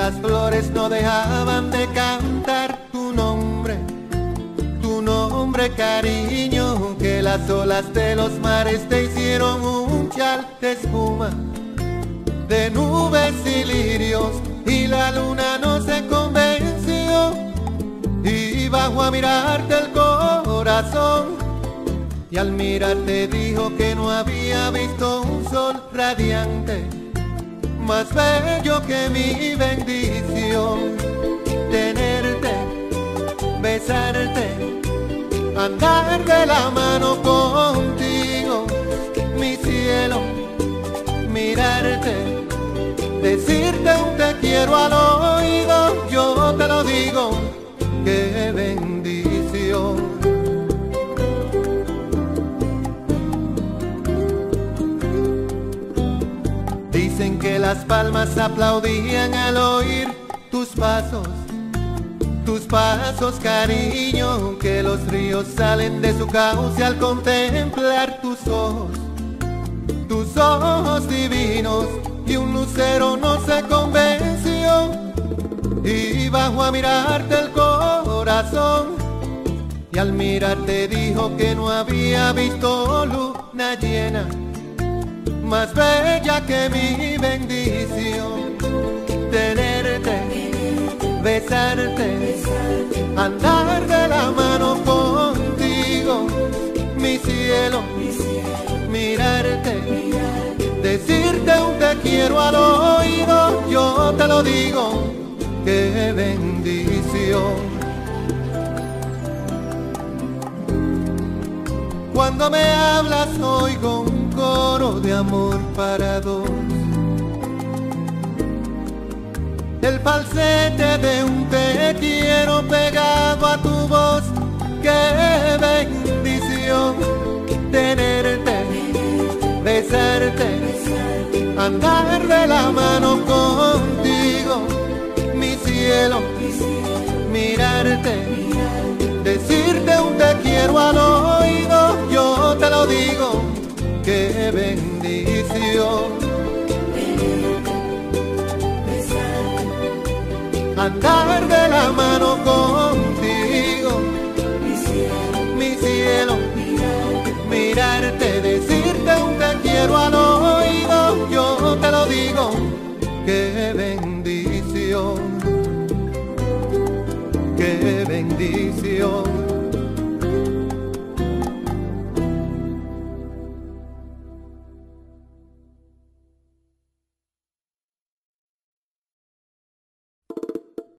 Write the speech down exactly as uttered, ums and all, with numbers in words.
las flores no dejaban de cantar tu nombre, tu nombre, cariño, que las olas de los mares te hicieron un chal de espuma, de nubes y lirios, y la luna no se convenció, y bajó a mirarte el corazón, y al mirarte dijo que no había visto un sol radiante más bello que mi bendición. Tenerte, besarte, andar de la mano contigo, mi cielo, mirarte, decirte un te quiero al oído, yo te lo digo, qué bendición. Dicen que las palmas aplaudían al oír tus pasos, tus pasos, cariño, que los ríos salen de su cauce al contemplar tus ojos, tus ojos divinos, y un lucero no se convenció, y bajó a mirarte el corazón, y al mirarte dijo que no había visto luna llena más bella que mi bendición. Tenerte, besarte, andar de la mano contigo, mi cielo, mirarte, decirte un te quiero al oído, yo te lo digo, qué bendición. Cuando me hablas oigo un coro de amor para dos, el falsete de un te quiero pegado a tu voz, qué bendición. Tenerte, besarte, andar de la mano contigo, mi cielo, mirarte, decirte un te quiero al oído, yo te lo digo, qué bendición. Andar de